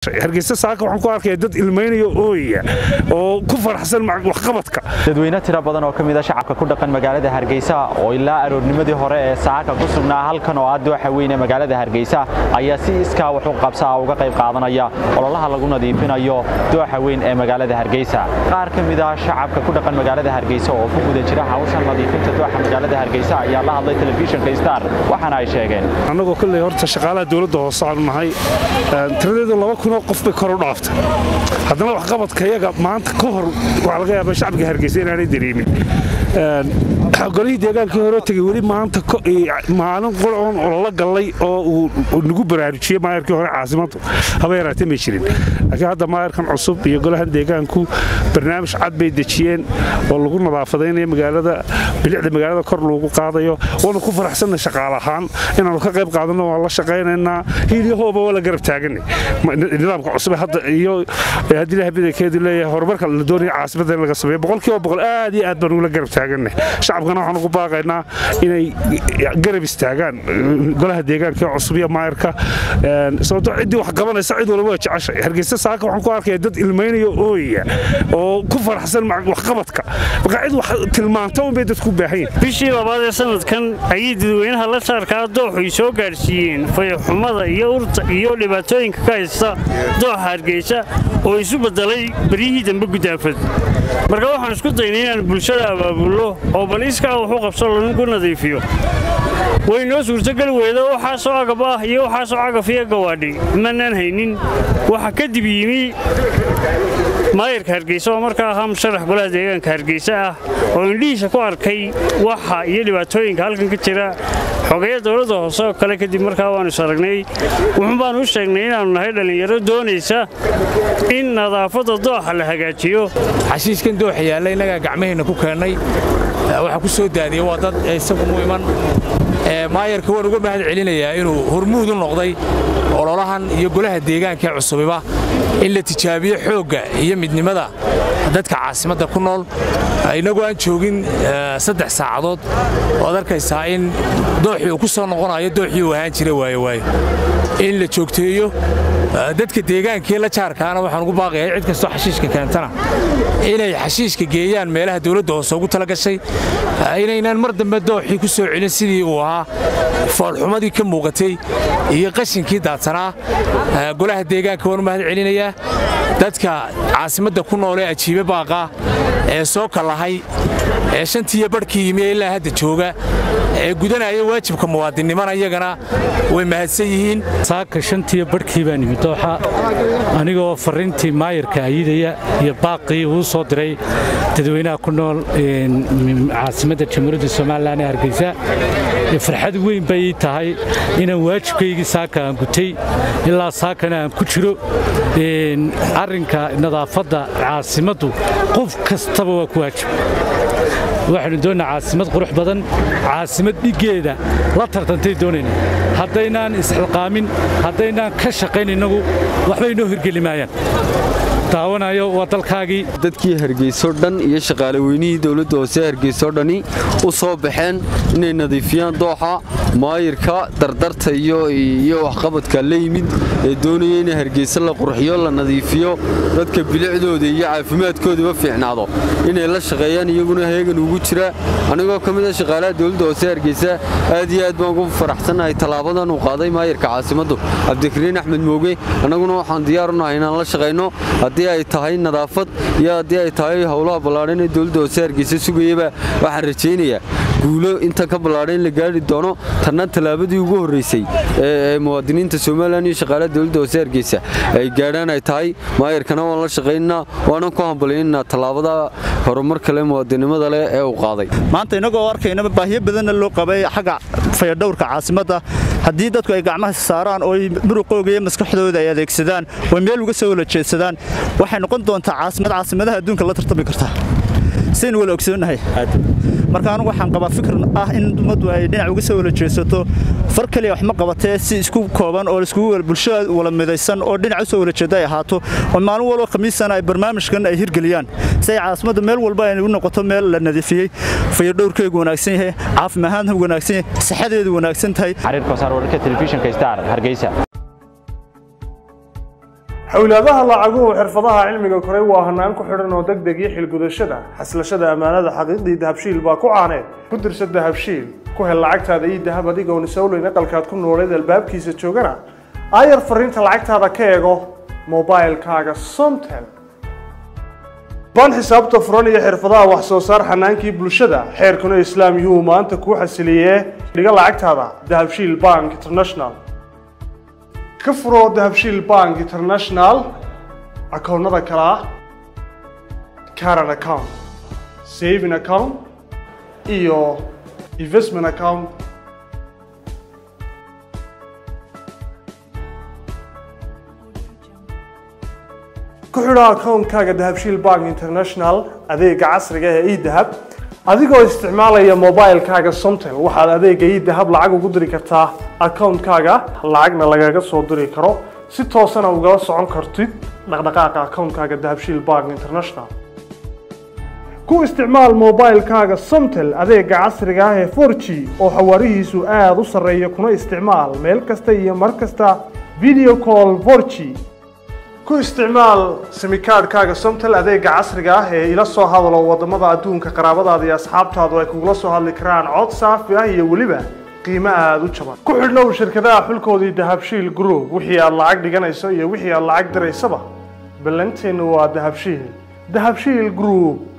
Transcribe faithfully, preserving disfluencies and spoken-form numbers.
hargeysa saaka waxaan ku arkay dad ilmeynayo ooya oo ku faraxsan wax qabadka dadweyne tira badan oo kamid ah shacabka ku dhaqan magaalada Hargeysa oo ilaa aroornimadii hore ee saaka ku sugnaa halkan oo aad waxa weyn magaalada Hargeysa ayaa si iska wax u qabsaa uga qayb qaadanaya ololaha lagu nadiifinayo dooxa weyn ee magaalada Hargeysa qaar kamid ah shacabka ku dhaqan magaalada Hargeysa oo ku guda jira hawsha nadiifinta dooxa magaalada Hargeysa ayaa la hadlay telefishinka Star waxaana ay sheegeen anagoo kulli horta shaqaalaha dawladda hoose aan nahay tiradeedu laba kun oo qof bay kor u dhaaftay haddana wax qabadka iyaga maanta ka hor waxa laga yaabaa shacabka Hargeysa inaanay dareemin golihii deegaankii hore tagay weli maanta maalin qolon oo la galay oo uu nagu baraarujiyay maayarkii hore caasimadu haba yaraatee ma jirin laakiin hadda maayarkan cusub iyo golahan deegaanku barnaamij cad bay dejiyeen oo lagu nadaafadeynayo magaalada bilicda magaalada kor loogu qaadayo waana ku faraxsanna shaqaale ahaan inaanu ka qayb qaadano waa la shaqaynaynaa hiiliyahooba waa la garab taaganay nidaamka cusub hadda iyo haddii la habeenkeedu leeyahay horumarka la doonayo caasimada in laga sameeyo boqolkiiba boqol aad iyo aad baan ula garab taaganay shacabkana waxaan ugu baaqaynaa inay garab istaagaan golaha deegaanka cusub iyo maayarka sababtoo cidii wax qabanaysa cid walba waa jeceshay Hargeysa saaka waxaan ku arkay dad ilmeynayo ooya oo ku faraxsan wax qabadka marka cid wax tilmaanto oo bay dadku baahan bishii labaad ee sanadkan ay dadweynaha la saarkaa dooxay soo gaarsiiyeen fayxumada iyo urta iyo dhibaatooyinka ka haysta dooxa Hargeysa oo isu bedelay barihii dambe gudaafad marka waxaan isku daynay inaan bulshada abaabulo oo baliiska wuxuu qabsan lagu nadiifiyo way noo suurtagal weedo waxa soo agab ah iyo waxa soo agafiya gawaadhi manaan haynin waxa ka dib yimi maayarka Hargeysa oo markaa ahaa musharax golaha deegaanka Hargeysa ah oo indhiisa ku arkay waxa iyo dhibaatooyinka halkan ka jira xogeeyada dawladda hoose kale kadib markaa waan is aragnay wuxuu baan u sheegnay inaanu nahay dhalinyaro doonaysa in nadaafadda dooxa la hagaajiyo xashiiskan dooxa yaala inaga gacmaheena ku keenay waxa ku soo daadiyay waa dad isagu muhiiman ee maayarka waan uga mahad celinayaa inuu hormuud u noqday ololahan iyo golaha deegaanka cusubiba in la tijaabiyo xoogga iyo midnimada dadka caasimadda ku nool inagu aan joogin saddex saacadood oo arkaysaa in dooxii uu ku soo noqonayo dooxii uu ahaan jiray waayo waayo in la joogteeyo dadka deegaanka la jaarkaana waxaan ugu baaqayaa cid kastoo xashiishka keentana inay xashiishka geeyaan meelaha dawladda hoose ugu tala gashay inaynaan mar dambe dooxii ku soo celin sidii uu ahaa foolxumadii ka muuqatay iyo qashinkii daadsanaa golaha deegaanka waan u mahad celinayaa dadka caasimadda ku nool ee ajiibe baaqa ee soo kalahay ee shantii barkii yimi ilaa hadda jooga ee gudanaya waajibka muwaadinimada iyagana way mahadsan yihiin saaka shantii barkii baan yimid dooxa anigoo fariintii maayarka ayidaya iyo baaqii uu soo diray dadweynaha ku nool caasimadda jamhuuriyadda Soomaaliland ee Hargeysa farxad weyn bay tahay inaan waajibkaygii saaka aan gutay ilaa saakana aan ku jiro arrinka nadaafadda caasimaddu qof kastaba waa ku waajib waxaanu doonaa caasimad qurux badan caasimad dhigeeda la tartantay doonayna haddaynaan isxilqaamin haddaynaan ka shaqayn inagu waxba inoo hirgelimayaan taawanayo waa dalkaagii dadkii Hargeysa dhan iyo shaqaale weynihii dawladda hoose Hargeysa dhani u soo baxeen inay nadiifiyaan dooxa maayirka dardarta iyo iyo wax qabadka la yimid ee doonayay in Hargeysa la qurxiyo la nadiifiyo dadka bilicdooda iyo caafimaadkooda fiicnaado inay la shaqeeyaan iyaguna heegan ugu jira anigoo kamid ah shaqaalaha dawladda hoose Hargeysa aad iyo aad baan ugu faraxsanahay talaabadan uu qaaday maayirka caasimaddu Cabdikariin Axmed Mooge anaguna waxaan diyaar u nahay inaan la shaqeyno ay tahay nadaafad iyo hadii ay tahay hawlaha ballaaran ee dawladda hoose Hargeysa sugayaba waxaan rajaynayaa guulo inta ka ballaaran la gaari doono tanna talaabadii ugu horeysay ee muwaadiniinta Soomaaliland iyo shaqaalaha dawladda hoose Hargeysa ay gaaraan ay tahay maayarkana waan la shaqeynaa waana ku hambalyeynaa talaabada horumar kale muwaadinimada leh ee uu qaaday maanta inagoo arkayna baahiyo badan loo qabay xagga fayadhowrka caasimadda haddii dadku ay gacmaha saaraan oo muruqooga iyo maskaxdooda ay adeegsadaan oo meel uga soo wada jeedsadaan waxay noqon doontaa caasimad caasimadaha adduunka la tartami karta seen wala ogsoonahay marka anigu waxaan qabaa fikir ah in ummaddu ay dhinac uga soo wada jeesato far kale wax ma qabatee si isku kooban oo isku bulshada wala midaysan oo dhinac u soo wada jeeda ay ahaato oo maalin walba khamiisana ay barnaamijkan ay hirgeliyaan si caasimada meel walba ay u noqoto meel la nadiifiyay fayadhowrkeegu wanaagsan yahay caafimaadna wanaagsan yahay saxadeedu wanaagsan tahay xariirka saar wararka telefishinka Star Hargeysa xawlaadaha lacaguhu xirfadaha cilmiga koray waa hanaan ku xidhan oo degdeg iyo xilgudashada xaslashada ammaanada xaqiiqdii dahabshiil baa ku caaneed ku dirso dahabshiil ku hel lacagtaada iyo dahab adigoon isowleyn aqalkaad ku nooleed albaabkiisa joogana aayar fariinta lacagtaada ka eego mobilkaaga somtel baan xisaabta furan iyo xirfadaha wax soo saar xanaankii bulshada xeerkuna islaam yuu maanta kuu xasiliyee dhiga lacagtaada dahabshiil bank international ka furo dahabshiil bank international akoonnada kale ah current account saving account iyo investment account ku xidho akoonkaaga dahabshiil bank international adeega casriga ee e-dahab adigoo isticmaalaya mobilkaaga somtel waxaad adeega e-dahab lacag ugu diri kartaa akoonkaaga lacagna lagaga soo diri karo si toosana ugala socon kartid dhaqdhaqaaqa akoonkaaga dahabshiil bank international ku isticmaal mobilkaaga somtel adeega casriga ah ee four G oo xawaarihiisu aad u sarreeya kuna isticmaal meel kasta iyo mar kasta video call four G ku isticmaal simikaadhkaaga somtel adeega casriga ah ee ila soo hadalo wadamada adduunka qaraabadaada iyo asxaabtaadu ay kugula soo hadli karaan cod saafi ah iyo weliba qiimo aada u jaban ku xidhnow shirkadaha xulkoodii dahabshiil group wixii aad lacag dhiganayso iyo wixii aad lacag diraysaba ballanteenu waa dahabshiil dahabshiil group